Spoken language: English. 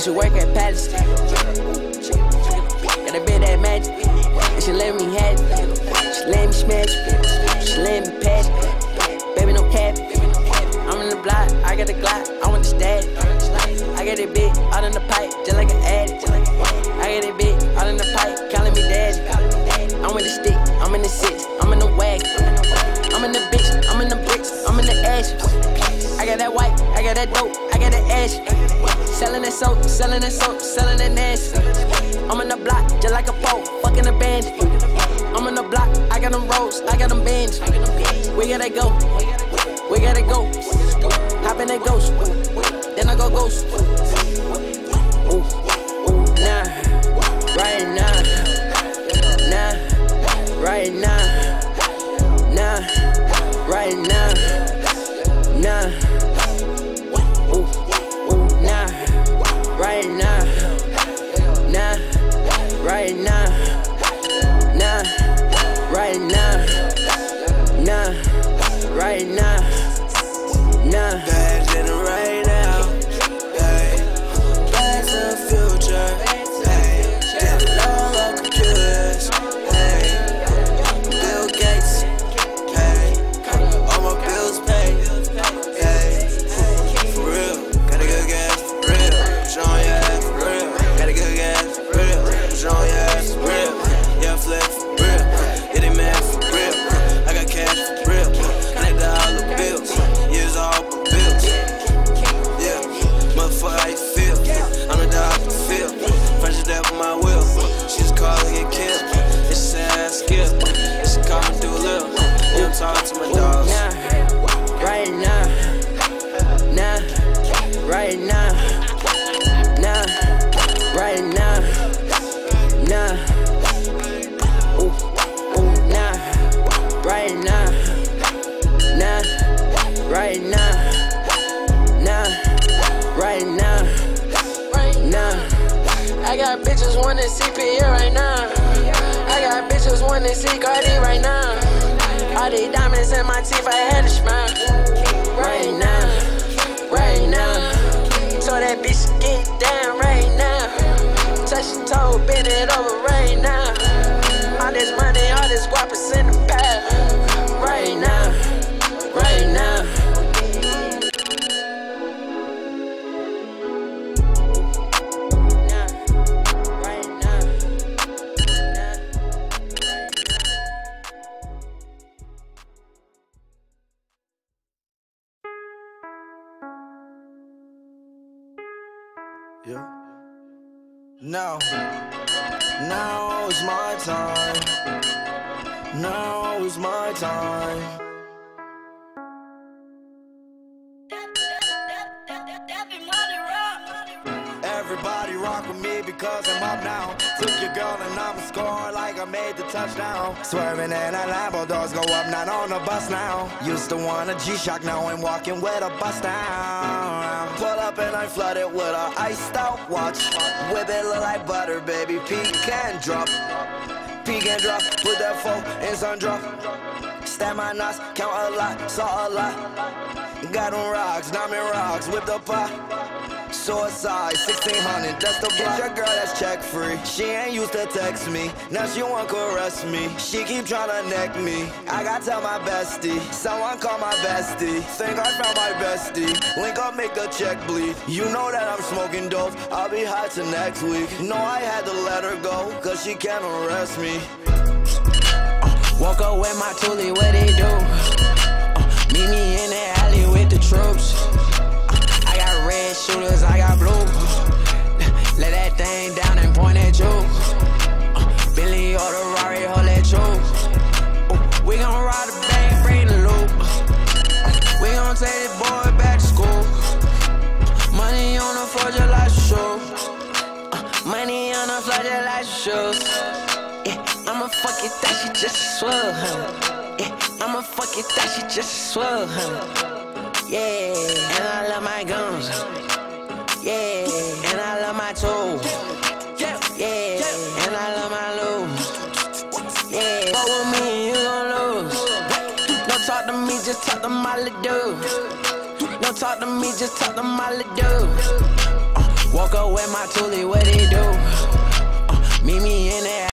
And she work at Palace. Got a bit that magic. And she let me have it. She let me smash it. She let me pass it. Baby, no cap. I'm in the block, I got the Glock, I want the stat. I got it big, out in the pipe, just like an addict. I got it big, out in the pipe, calling me daddy. I'm in the stick, I'm in the six, I'm in the wagon. I'm in the bitch, I'm in the bricks, I'm in the ash. I got that white, I got that dope, I got that ash. Selling that soap, selling that soap, selling that nasty. I'm in the block, just like a pole, fucking a bandit. I'm in the block, I got them rolls, I got them bands. We gotta go, we gotta go. Hop in that ghost, then I go ghost. Ooh, ooh, nah, right now, nah, right now, nah, right now, nah. Ooh, ooh, nah, right now, nah, right now, nah, right now, nah, right now. Nah. Bad in it right now, hey. Bad to the future, hey. Get all our computers, hey. Bill Gates, hey. All my bills paid, hey. For real, got a good gas, for real. Showing your ass, for real. Got a good gas, for real. Showing your ass, for real. Yeah, flex, for real. Yeah, they mad, for real. I got cash, for real. Connect the dollar bills. All my bills, yeah, motherfucker, how you feel? I'm the dog of the field, fresh as that with my will. She just call and get killed, it's a sad skill. She call me do a little, yeah, I'm talking to my dogs. Nah, right now, nah, right now, nah, right now, nah, ooh, ooh, nah, right now, nah. Right now, nah, right now, right now. I got bitches wanting CPE right now. I got bitches wanting see Cardi right now. All these diamonds in my teeth, I had to smile. Right now, right now. So that bitch get down right now. Touch your toe, bend it over right now. All this money, all this guap is in the bag. Right now, right now. Yeah. Now is my time. Now is my time. Everybody rock with me because I'm up now. Took your girl and I'm scoring like I made the touchdown. Swerving in a Lambo, doors go up, not on the bus now. Used to want a G-Shock, now I'm walking with a bust down. Pull up and I flooded with a iced out watch. Whip it look like butter, baby, peek and drop. Peek and drop, put that phone in sun drop. Stab my knots, count a lot, saw a lot. Got them rocks, diamond rocks, whip the pot. Suicide, 1600, that's the block. It's your girl that's check free. She ain't used to text me, now she want caress me. She keep tryna neck me, I gotta tell my bestie. Someone call my bestie, think I found my bestie. Link up, make a check bleed. You know that I'm smoking dope, I'll be high till next week. No, I had to let her go, cause she can't arrest me. Woke up with my toolie, what they do? Meet me in the alley with the troops. I got red shooters, I got blue. Let that thing down and point at you. Billy or the Rari, hold that you. We gon' ride the bank, bring the loop. We gon' take this boy back to school. Money on the floor just like shoes. Money on the floor just like shoes. Yeah, I'ma fuck it, that she just swell, yeah, I'ma fuck it, that she just swell, yeah, and I love my guns, yeah, and I love my tools, yeah, and I love my loot, yeah, fuck with me, you gon' lose. Don't talk to me, just talk to my little dude. Don't talk to me, just talk to my little dude. Woke up with my toolie, what it do? Meet me in the